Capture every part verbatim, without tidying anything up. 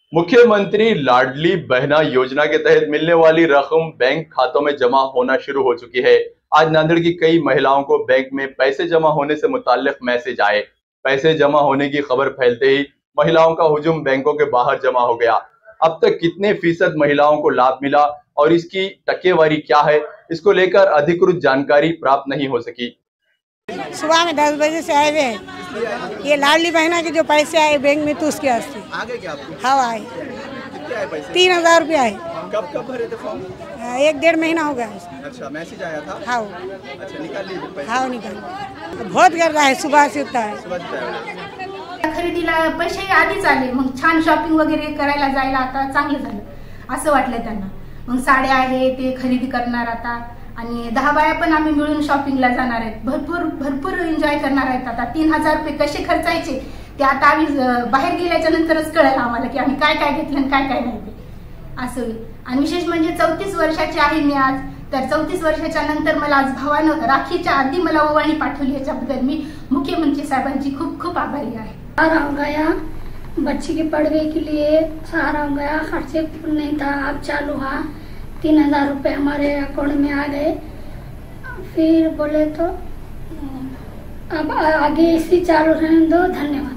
मुख्यमंत्री लाडली बहना योजना के तहत मिलने वाली रकम बैंक खातों में जमा होना शुरू हो चुकी है। आज नांदेड़ की कई महिलाओं को बैंक में पैसे जमा होने से मुताल्लिक मैसेज आए। पैसे जमा होने की खबर फैलते ही महिलाओं का हुजूम बैंकों के बाहर जमा हो गया। अब तक कितने फीसद महिलाओं को लाभ मिला और इसकी टकेवारी क्या है, इसको लेकर अधिकृत जानकारी प्राप्त नहीं हो सकी। सुबह में दस बजे से आए हुए हैं। ये लाडली बहना के जो पैसे आए बैंक में तो उसके वास्ते आगे क्या आपको? हाँ आए। कितने आए पैसे? तीन हजार रुपये आए। कब कब भरे थे फॉर्म? एक डेढ़ महीना हो गया। अच्छा, मैसेज आया था? हाँ। अच्छा, निकाल लीजिए पैसे। हाँ निकाल। बहुत कर रहा है, सुबह से उठता है। खरेदीला पैसे आधीच आले, मग छान शॉपिंग वगैरे करायला जायला आता चांगलं झालं असं वाटलं त्यांना। मग साड्या आहे ते खरेदी करणार आता आणि दहा बाया पण आम्ही मिळून शॉपिंगला जाणार आहेत। भरपूर भरपूर एन्जॉय करणार आहेत। आता तीन हजार रुपये कसे खर्चायचे ते आता आम्ही बाहेर गेल्याच्या नंतरच कळलं आम्हाला की आम्ही काय काय घेतलं आणि काय काय नाही ते असं होईल। आणि विशेष म्हणजे चौतीस वर्षाची आहे मी आज, तर चौतीस वर्षाच्या नंतर मला आज भावानं राखीच्या आधी मला ओवाळणी पाठवली, याच्याबद्दल मी मुख्यमंत्री साहेबांची खूप खूप आभारी आहे। सहारा हो गया, बच्ची के पढ़ने के लिए सहारा हो गया, खर्चे नहीं था, अब चालू हुआ, तीन हजार रुपये हमारे अकाउंट में आ गए। फिर बोले तो अब आगे इसी चालू रहने दो, धन्यवाद।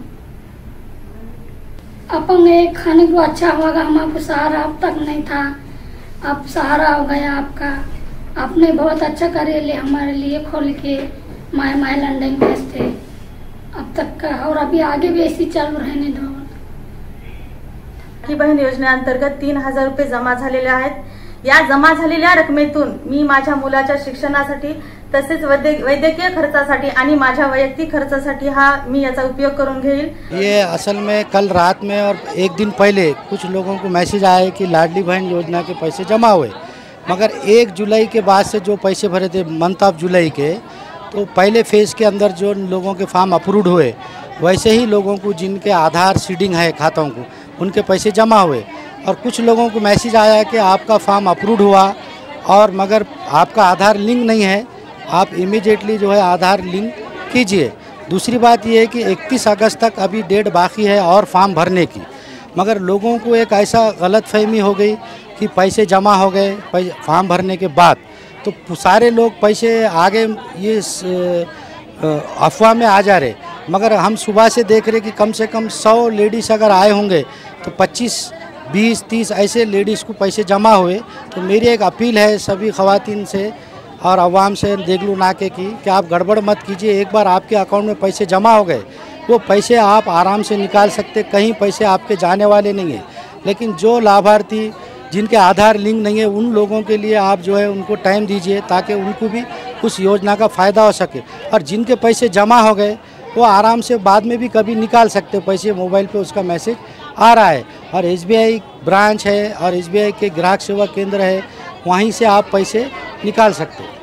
अपन एक खाने को अच्छा होगा, हमारे सहारा अब तक नहीं था, अब सहारा हो गया आपका। आपने बहुत अच्छा करे ले हमारे लिए खोल के माय माय लंडन भेजते अब तक का, और अभी आगे भी ऐसी चालू रहने दो। लाडली बहीण योजनेअंतर्गत तीन हजार रुपये जमा झालेले आहेत। या जमा झालेल्या रकमेतून मी माझ्या मुलाच्या शिक्षणासाठी तसेच वैद्यकीय खर्चासाठी आणि माझ्या वैयक्तिक खर्चासाठी हा मी याचा उपयोग करून घेईल। ये असल में कल रात में और एक दिन पहले कुछ लोगों को मैसेज आए कि लाडली बहन योजना के पैसे जमा हुए, मगर एक जुलाई के बाद से जो पैसे भरे थे मंथ ऑफ जुलाई के, तो पहले फेज़ के अंदर जो लोगों के फॉर्म अप्रूव्ड हुए वैसे ही लोगों को जिनके आधार सीडिंग है खातों को उनके पैसे जमा हुए। और कुछ लोगों को मैसेज आया कि आपका फॉर्म अप्रूव्ड हुआ और मगर आपका आधार लिंक नहीं है, आप इमीडिएटली जो है आधार लिंक कीजिए। दूसरी बात ये है कि इकतीस अगस्त तक अभी डेट बाकी है और फॉर्म भरने की, मगर लोगों को एक ऐसा गलतफहमी हो गई कि पैसे जमा हो गए फॉर्म भरने के बाद, तो सारे लोग पैसे आगे ये अफवाह में आ जा रहे। मगर हम सुबह से देख रहे कि कम से कम सौ लेडीज़ अगर आए होंगे तो पच्चीस बीस तीस ऐसे लेडीज़ को पैसे जमा हुए। तो मेरी एक अपील है सभी ख़वातीन से और अवाम से, देगलू नाके की, कि आप गड़बड़ मत कीजिए। एक बार आपके अकाउंट में पैसे जमा हो गए वो पैसे आप आराम से निकाल सकते, कहीं पैसे आपके जाने वाले नहीं हैं। लेकिन जो लाभार्थी जिनके आधार लिंक नहीं है उन लोगों के लिए आप जो है उनको टाइम दीजिए ताकि उनको भी उस योजना का फ़ायदा हो सके। और जिनके पैसे जमा हो गए वो आराम से बाद में भी कभी निकाल सकते पैसे, मोबाइल पे उसका मैसेज आ रहा है। और एस बी आई ब्रांच है और एस बी आई के ग्राहक सेवा केंद्र है, वहीं से आप पैसे निकाल सकते हैं।